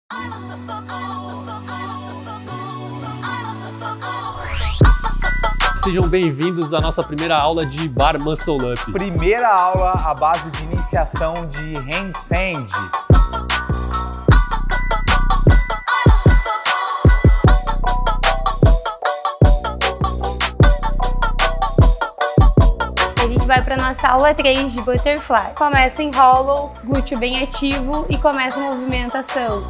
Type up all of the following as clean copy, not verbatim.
Sejam bem-vindos à nossa primeira aula de Bar Muscle Up. Primeira aula à base de iniciação de handstand. A gente vai para nossa aula 3 de Butterfly. Começa em hollow, glúteo bem ativo e começa a movimentação.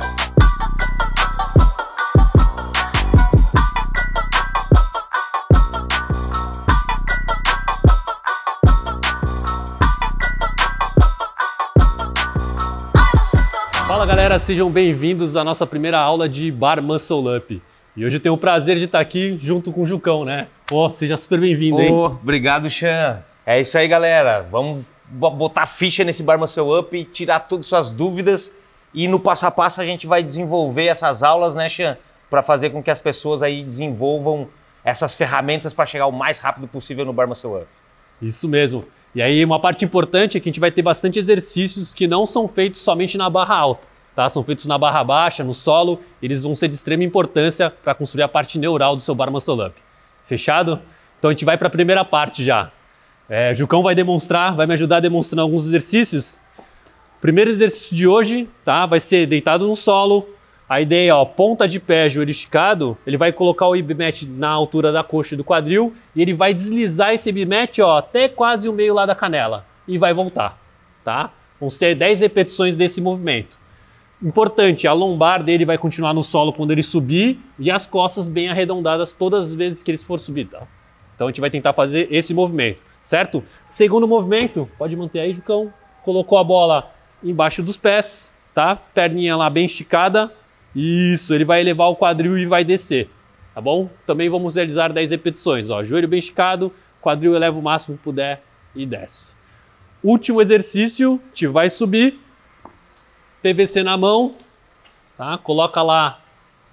Fala galera, sejam bem-vindos à nossa primeira aula de Bar Muscle Up. E hoje eu tenho o prazer de estar aqui junto com o Jucão, né? Pô, seja super bem-vindo, hein? Obrigado, Chan. É isso aí, galera. Vamos botar ficha nesse Bar Muscle Up e tirar todas as suas dúvidas. E no passo a passo a gente vai desenvolver essas aulas, né, Chan? Para fazer com que as pessoas aí desenvolvam essas ferramentas para chegar o mais rápido possível no Bar Muscle Up. Isso mesmo. E aí uma parte importante é que a gente vai ter bastante exercícios que não são feitos somente na barra alta, tá? São feitos na barra baixa, no solo, eles vão ser de extrema importância para construir a parte neural do seu Bar Muscle Up. Fechado? Então a gente vai para a primeira parte já. O Jucão vai demonstrar, vai me ajudar demonstrando alguns exercícios. O primeiro exercício de hoje, tá? Vai ser deitado no solo. A ideia, ó, ponta de pé, joelho esticado, ele vai colocar o IBMAT na altura da coxa e do quadril e ele vai deslizar esse IBMAT, ó, até quase o meio lá da canela e vai voltar, tá? Vão ser 10 repetições desse movimento. Importante, a lombar dele vai continuar no solo quando ele subir e as costas bem arredondadas todas as vezes que eles for subir, tá? Então a gente vai tentar fazer esse movimento, certo? Segundo movimento, pode manter aí, Jucão. Colocou a bola embaixo dos pés, tá? Perninha lá bem esticada. Isso, ele vai elevar o quadril e vai descer, tá bom? Também vamos realizar 10 repetições, ó. Joelho bem esticado, quadril eleva o máximo que puder e desce. Último exercício, a gente vai subir. PVC na mão, tá? Coloca lá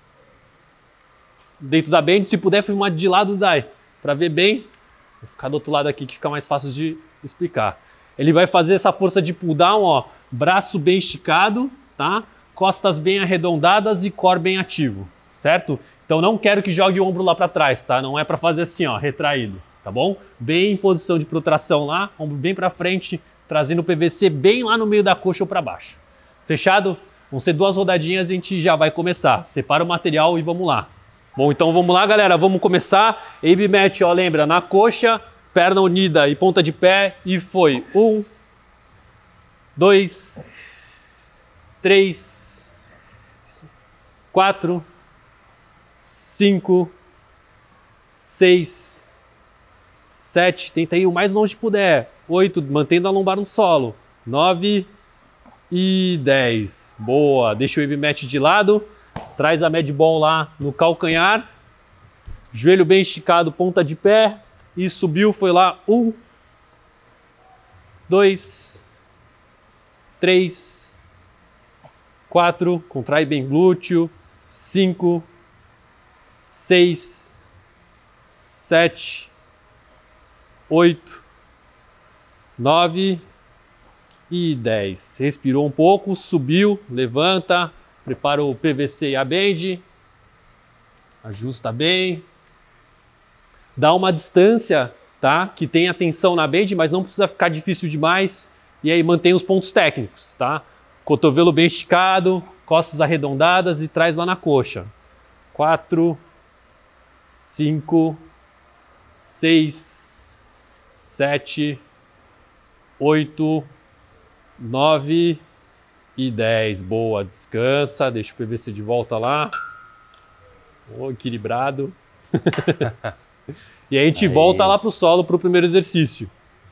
dentro da band, se puder filmar de lado, dai, para ver bem. Vou ficar do outro lado aqui que fica mais fácil de explicar. Ele vai fazer essa força de pull down, ó, braço bem esticado, tá? Costas bem arredondadas e core bem ativo, certo? Então não quero que jogue o ombro lá para trás, tá? Não é para fazer assim, ó, retraído, tá bom? Bem em posição de protração lá, ombro bem para frente, trazendo o PVC bem lá no meio da coxa ou para baixo. Fechado? Vão ser 2 rodadinhas e a gente já vai começar. Separa o material e vamos lá. Bom, então vamos lá, galera, vamos começar. IBMAT, ó, lembra, na coxa, perna unida e ponta de pé e foi. 1, 2, 3, 4, 5, 6, 7, tenta ir o mais longe que puder. 8, mantendo a lombar no solo. 9 e 10. Boa, deixa o IBMAT de lado. Traz a Med Ball lá no calcanhar. Joelho bem esticado, ponta de pé. E subiu, foi lá. 1, 2, 3, 4, contrai bem glúteo. 5, 6, 7, 8, 9 e 10. Respirou um pouco, subiu, levanta, prepara o PVC e a band, ajusta bem, dá uma distância, tá? Que tenha tensão na band, mas não precisa ficar difícil demais. E aí mantém os pontos técnicos, tá? Cotovelo bem esticado, costas arredondadas e traz lá na coxa. 4, 5, 6, 7, 8, 9 e 10. Boa, descansa, deixa o PVC de volta lá. Oh, equilibrado. E aí a gente volta lá pro solo pro primeiro exercício.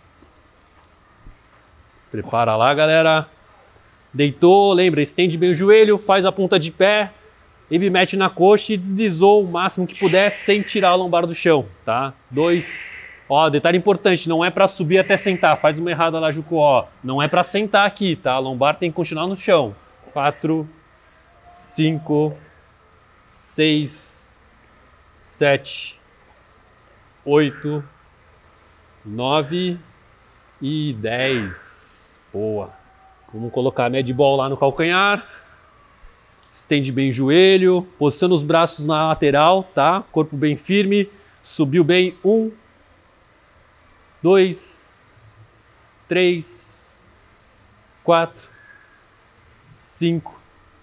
Prepara lá, galera. Deitou, lembra, estende bem o joelho, faz a ponta de pé, IBMAT na coxa e deslizou o máximo que puder sem tirar a lombar do chão, tá? 2. Ó, detalhe importante, não é para subir até sentar, faz uma errada lá, Juco, ó. Não é para sentar aqui, tá? A lombar tem que continuar no chão. 4, 5, 6, 7, 8, 9 e 10. Boa. Vamos colocar a Med Ball lá no calcanhar. Estende bem o joelho, posiciona os braços na lateral, tá? Corpo bem firme, subiu bem. 1, 2, 3, 4, 5,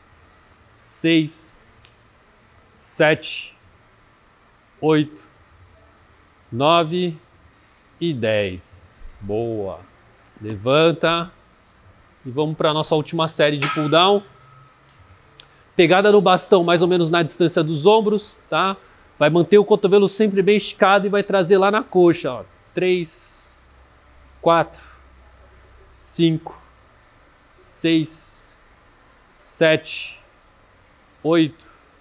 6, 7, 8, 9 e 10. Boa. Levanta. E vamos para a nossa última série de pull down. Pegada no bastão mais ou menos na distância dos ombros, tá? Vai manter o cotovelo sempre bem esticado e vai trazer lá na coxa, ó. 3, 4, 5, 6, 7, 8,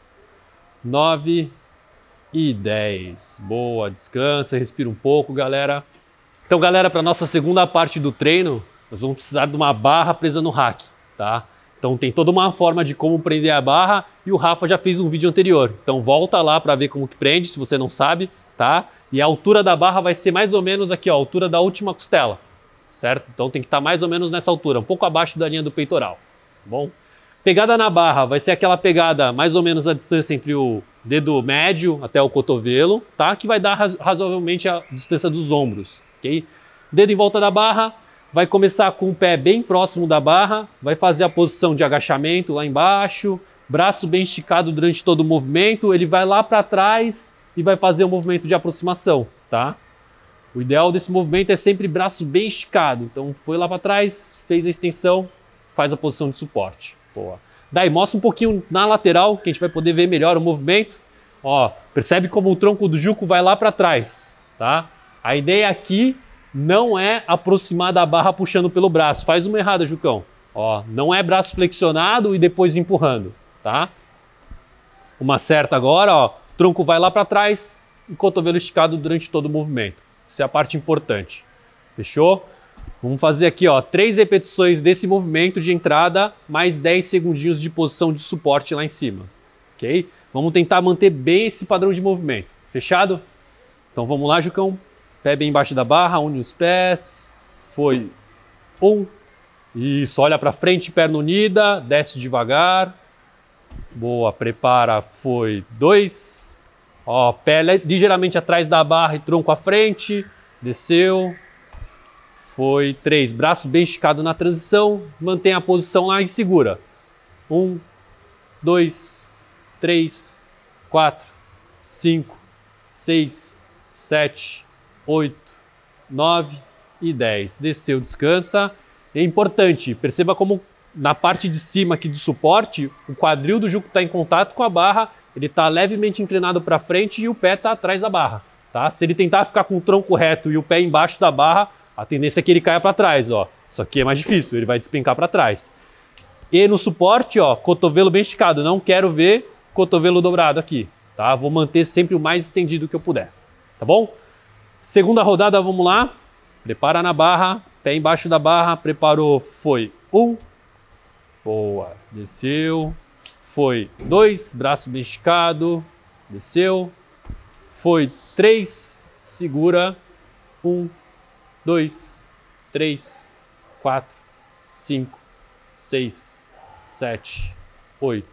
9 e 10. Boa, descansa, respira um pouco, galera. Então, galera, para nossa segunda parte do treino, nós vamos precisar de uma barra presa no rack, tá? Então tem toda uma forma de como prender a barra e o Rafa já fez um vídeo anterior. Então volta lá para ver como que prende, se você não sabe, tá? E a altura da barra vai ser mais ou menos aqui, ó, a altura da última costela, certo? Então tem que estar mais ou menos nessa altura, um pouco abaixo da linha do peitoral, tá bom? Pegada na barra vai ser aquela pegada mais ou menos a distância entre o dedo médio até o cotovelo, tá? Que vai dar razoavelmente a distância dos ombros, ok? Dedo em volta da barra. Vai começar com o pé bem próximo da barra, vai fazer a posição de agachamento lá embaixo, braço bem esticado durante todo o movimento, ele vai lá para trás e vai fazer o movimento de aproximação, tá? O ideal desse movimento é sempre braço bem esticado, então foi lá para trás, fez a extensão, faz a posição de suporte. Boa. Daí mostra um pouquinho na lateral, que a gente vai poder ver melhor o movimento. Ó, percebe como o tronco do Juco vai lá para trás, tá? A ideia aqui não é aproximar da barra puxando pelo braço. Faz uma errada, Jucão. Ó, não é braço flexionado e depois empurrando, tá? Uma certa agora, ó. Tronco vai lá para trás e cotovelo esticado durante todo o movimento. Isso é a parte importante. Fechou? Vamos fazer aqui, ó, 3 repetições desse movimento de entrada, mais 10 segundinhos de posição de suporte lá em cima. Ok? Vamos tentar manter bem esse padrão de movimento. Fechado? Então vamos lá, Jucão. Pé bem embaixo da barra, une os pés. Foi 1. Isso, olha para frente, perna unida, desce devagar. Boa, prepara, foi 2. Ó, pé ligeiramente atrás da barra e tronco à frente. Desceu. Foi 3. Braço bem esticado na transição. Mantém a posição lá e segura. 1, 2, 3, 4, 5, 6, 7, 8, 9 e 10. Desceu, descansa. É importante, perceba como na parte de cima aqui do suporte, o quadril do Juco está em contato com a barra, ele está levemente inclinado para frente e o pé está atrás da barra. Tá? Se ele tentar ficar com o tronco reto e o pé embaixo da barra, a tendência é que ele caia para trás. Ó. Isso aqui é mais difícil, ele vai despencar para trás. E no suporte, ó, cotovelo bem esticado. Não quero ver cotovelo dobrado aqui. Tá? Vou manter sempre o mais estendido que eu puder. Tá bom? Segunda rodada, vamos lá. Prepara na barra, pé embaixo da barra, preparou, foi 1. Boa, desceu. Foi 2, braço bem esticado, desceu. Foi 3, segura. 1, 2, 3, 4, 5, 6, 7, 8,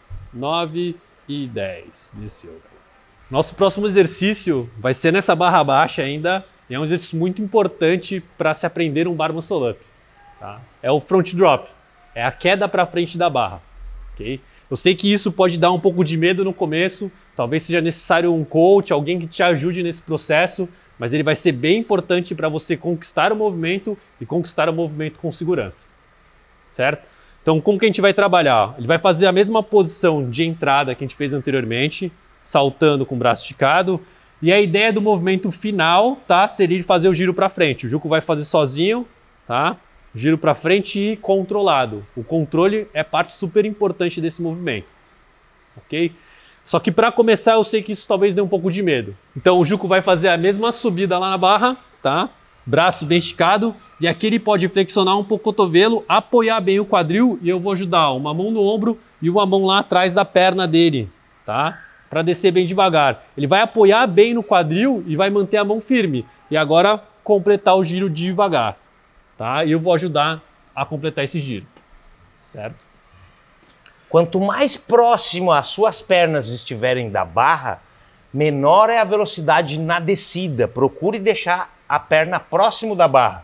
9 e 10. Desceu. Nosso próximo exercício vai ser nessa barra baixa ainda. E é um exercício muito importante para se aprender um bar muscle up. Tá? É o front drop. É a queda para frente da barra. Okay? Eu sei que isso pode dar um pouco de medo no começo. Talvez seja necessário um coach, alguém que te ajude nesse processo. Mas ele vai ser bem importante para você conquistar o movimento e conquistar o movimento com segurança. Certo? Então, como que a gente vai trabalhar? Ele vai fazer a mesma posição de entrada que a gente fez anteriormente, saltando com o braço esticado. E a ideia do movimento final, tá, seria fazer o giro para frente. O Juco vai fazer sozinho, tá? Giro para frente e controlado. O controle é parte super importante desse movimento. Ok? Só que para começar, eu sei que isso talvez dê um pouco de medo. Então o Juco vai fazer a mesma subida lá na barra, tá? Braço bem esticado. E aqui ele pode flexionar um pouco o cotovelo, apoiar bem o quadril. E eu vou ajudar uma mão no ombro e uma mão lá atrás da perna dele, tá? Para descer bem devagar. Ele vai apoiar bem no quadril e vai manter a mão firme. E agora completar o giro devagar, tá? E eu vou ajudar a completar esse giro, certo? Quanto mais próximo as suas pernas estiverem da barra, menor é a velocidade na descida. Procure deixar a perna próximo da barra.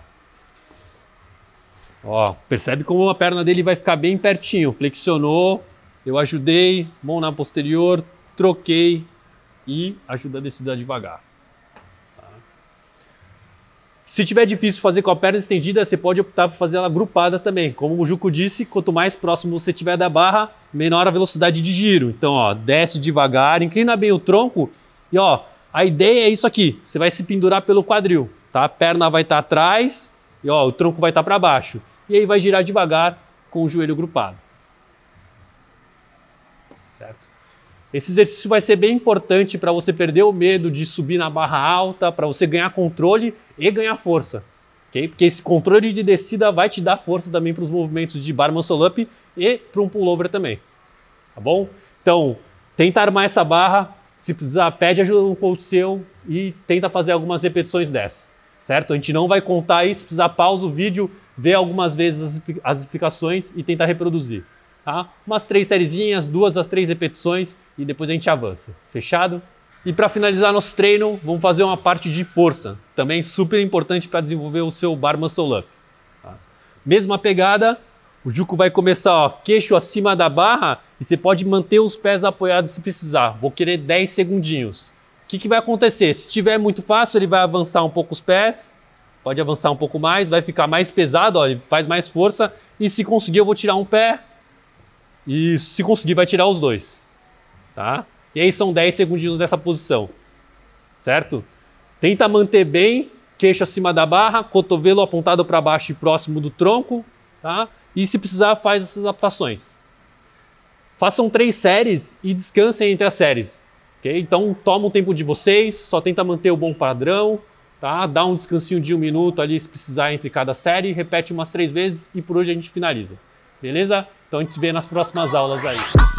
Ó, percebe como a perna dele vai ficar bem pertinho. Flexionou, eu ajudei, mão na posterior, troquei e ajuda a descida devagar. Tá? Se tiver difícil fazer com a perna estendida, você pode optar por fazer ela agrupada também. Como o Juco disse, quanto mais próximo você estiver da barra, menor a velocidade de giro. Então, ó, desce devagar, inclina bem o tronco e, ó, a ideia é isso aqui. Você vai se pendurar pelo quadril, tá? A perna vai estar atrás e, ó, o tronco vai estar para baixo. E aí vai girar devagar com o joelho grupado. Certo? Esse exercício vai ser bem importante para você perder o medo de subir na barra alta, para você ganhar controle e ganhar força. Okay? Porque esse controle de descida vai te dar força também para os movimentos de bar muscle up e para um pullover também. Tá bom? Então, tenta armar essa barra. Se precisar, pede ajuda um coach seu e tenta fazer algumas repetições dessa. Certo? A gente não vai contar aí, se precisar pausa o vídeo, vê algumas vezes as explicações e tenta reproduzir. Tá? Umas 3 sériezinhas, 2 a 3 repetições e depois a gente avança. Fechado? E para finalizar nosso treino, vamos fazer uma parte de força. Também super importante para desenvolver o seu bar muscle up. Tá? Mesma pegada, o Juco vai começar, ó, queixo acima da barra e você pode manter os pés apoiados se precisar. Vou querer 10 segundinhos. O que vai acontecer? Se estiver muito fácil, ele vai avançar um pouco os pés, pode avançar um pouco mais, vai ficar mais pesado, ó, ele faz mais força, e se conseguir eu vou tirar um pé, e se conseguir vai tirar os dois, tá? E aí são 10 segundinhos dessa posição, certo? Tenta manter bem, queixo acima da barra, cotovelo apontado para baixo e próximo do tronco, tá? E se precisar faz essas adaptações. Façam 3 séries e descansem entre as séries. Okay? Então toma o tempo de vocês, só tenta manter o bom padrão, tá? Dá um descansinho de 1 minuto ali se precisar entre cada série, repete umas 3 vezes e por hoje a gente finaliza. Beleza? Então a gente se vê nas próximas aulas aí.